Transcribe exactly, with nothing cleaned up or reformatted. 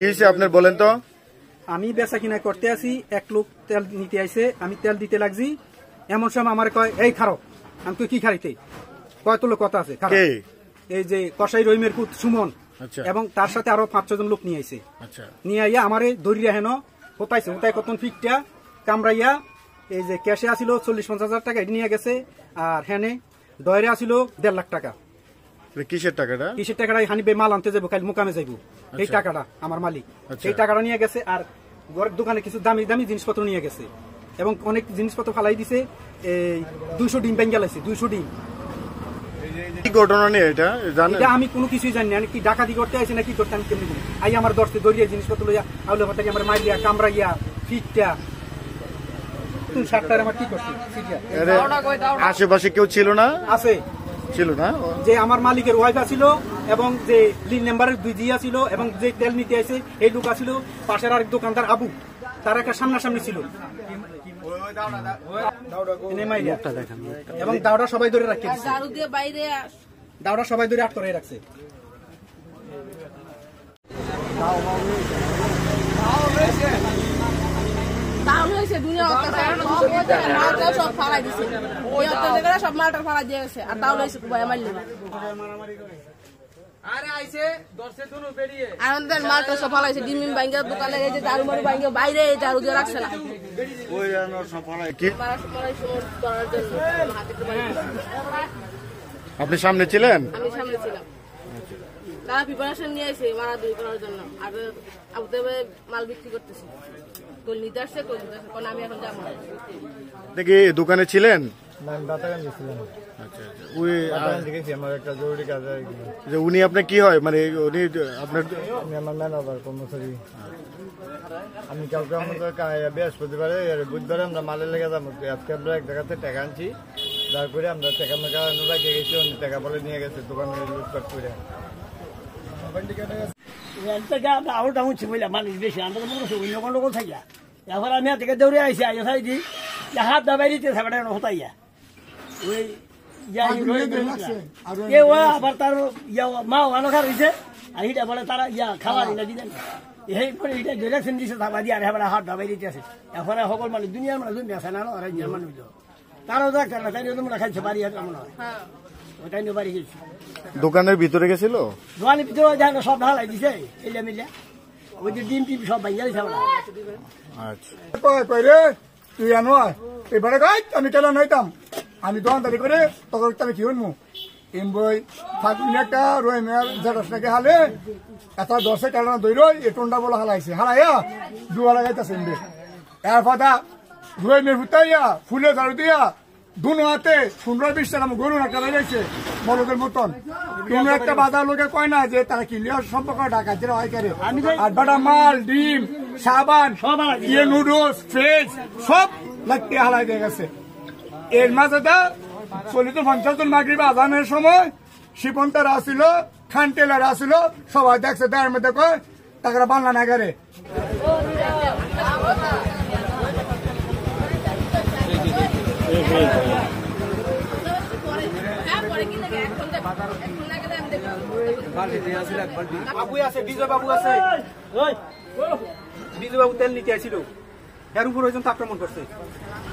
আপনার বলেন তো। আমি বেচা কিনা করতে আসি, এক লোক তেল নিতে আইছে, আমি তেল দিতে লাগছি, এমন সময় আমার কয় এই খারো। আমি কই কি খাইতে? কয় তো লোক কথা আছে, এই যে কসাই রহিমের পুত সুমন এবং তার সাথে আরো পাঁচ ছজন লোক নিয়ে আইছে। নিয়ে আইয়া আমারে দরিয়া হেন হতাইছে, হতাই কতন ফিটটা কামড়াইয়া এই যে ক্যাশে আসিল চল্লিশ পঞ্চাশ হাজার টাকা এটি নিয়ে গেছে, আর হেনে দয়রে আসিল দেড় লাখ টাকা। কিসের টাকাটা? কিসের টাকাটা হানিবে মাল আনতে যাবো, কাল মোকামে যাইবো, এই টাকাটা আমার মালিক সেই টাকাটা নিয়ে গেছে। আর ঘরের দোকানে কিছু দামি দামি জিনিসপত্র নিয়ে গেছে এবং অনেক জিনিসপত্র ফালাই দিছে। এই দুইশো ডিম ব্যাঙ্গা লাগছে, দুইশো ডিম। ঘটনা নেই এটা এটা আমি কোনো কিছুই জানি না, কি ডাকাতি করতে আইছে না কি করতে আমি কেমনি বলি। আই আমার দশতে দরিয়া জিনিসপত্র লইয়া আউলে ভাতাকে আমার মারিয়া কামড়াইয়া ফিটটা সাতটার আমার কি করছে। আশেপাশে কেউ ছিল না? আছে, ছিল না। যে আমার মালিকের ওয়াইফ আছিল এবং যে লিন নাম্বারের দুই জিয়া ছিল এবং যে তেল নিতে আসে এই লোক আছিল, পাশের আরেক দোকানদার আবু, তার একটা সামনাসামনি ছিল এবং দাওড়া সবাই ধরে রাখছে, দাওড়া সবাই ধরে আট করে রাখছে। সব ফালাই দিছে, সব মালটা ফালাই দিয়ে গেছে, আর তাও লইছে মারলি মালটা সব ফালাইছে। ডিম ভাঙ্গা দোকানে গেছে, দারু মারু ভাঙ্গে বাইরে দারু দিয়ে রাখছে না। আপনি সামনে ছিলেন? আমি সামনে ছিলাম। তারা প্রিপারেশন নিয়ে আসে মারা দুই করার জন্য, আর আবু দেবে মাল বিক্রি করতেছে। তোল নিতে আসছে, তোল নিতে আসছে, কারণ আমি এখন যাবো না। দেখি দোকানে ছিলেন? উনি আপনার কি হয়, মানে উনি আপনার? আমার ম্যানেজার কর্মচারী। আমি কালকে আমাদের বৃহস্পতিবারে বুধবারে আমরা মালের লেগে যাবো, আজকে আমরা এক জায়গাতে টাকা আনছি, তারপরে আমরা টাকা মেকা লাগিয়ে গেছি, অন্য টাকা বলে নিয়ে গেছে দোকানে লুটপাট করে। আরো ডাউন ছিল মানুষ বেশি, আমরা মনে করছি অন্য কোনো লোক থাকি। এখন আমি থেকে দৌড়ে আইসি, আইসা খাই দিই হাত দাবাই দিতে থাকবে হতাইয়া ওই আবার তার মা অনখা রয়েছে, আর এটা বলে তারা ইয়া খাওয়া দিলে দিলেন এই পরে এটা ডিরেকশন দিছে থাকা দিয়ে, আর এবার হাত দাবাই দিতে আছে। এখন সকল মানুষ দুনিয়ার মানুষ বেসা না রাজ্যের মানুষ তারাও দেখতে না, তাই তোমরা খাইছে বাড়ি মনে হয় ওটাই নিয়ে বাড়ি গেছি। দোকানের ভিতরে গেছিল? দোকানের ভিতরে জানো সব ঢালাই দিছে এলিয়া মিলিয়া, ওই যে ডিম টিম সব ভাইয়া দিছে। তুই আনো এবারে গাই আমি কেন নইতাম, আমি দোকানদারি করে তখন আমি কি হইমু এম বই ফাগুন একটা রয়ে মেয়ার জেরস নাকি হালে এত দশে কারণ দই রই এ টন্ডা বলে হালাইছে, হালাইয়া দুয়া লাগাইতেছে এর কথা রয়ে মেয়ে ফুটাইয়া ফুলে ঝাড়ু দিয়া দুনো হাতে সুন্দর বিশ টাকা গরু একটা লাগাইছে বলদের মতন। কোনো একটা বাজার লোকে কয় না যে তারা কিলিয়ার সম্পর্ক ঢাকা যেটা হয় করে, আর বাটা মাল ডিম সাবান ইয়ে নুডলস ফ্রেশ সব লাগতে হালাই দিয়ে গেছে। এর মাঝে চল্লিশ পঞ্চাশ জন মাগরিব আজানের সময় শিপন্তারা আসিল, খান টেলার আসিল, সবাই দেখছে তার মধ্যে কয় টাকা বাংলা না করে। বাবু আছে, বিজয় বাবু আছে, বিজয় বাবু তেল নিতে আসছিল, এর উপর ওই জন্য আক্রমণ করছে।